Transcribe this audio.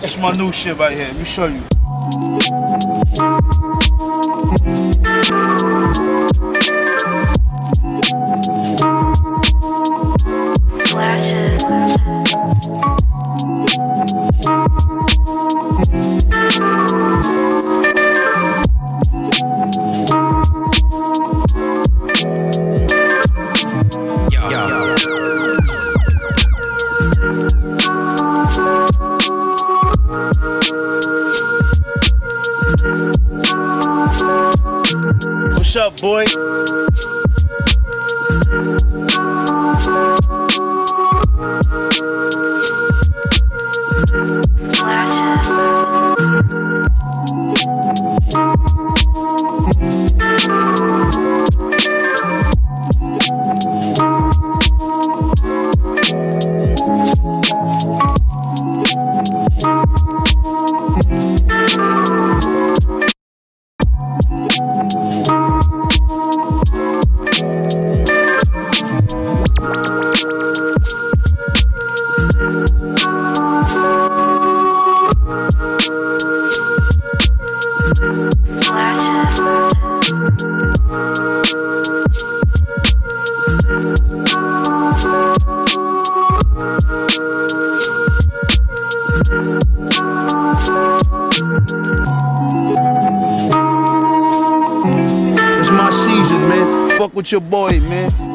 It's my new shit right here. Let me show you. Splashious. What's up, boy? It's my season, man. Fuck with your boy, man.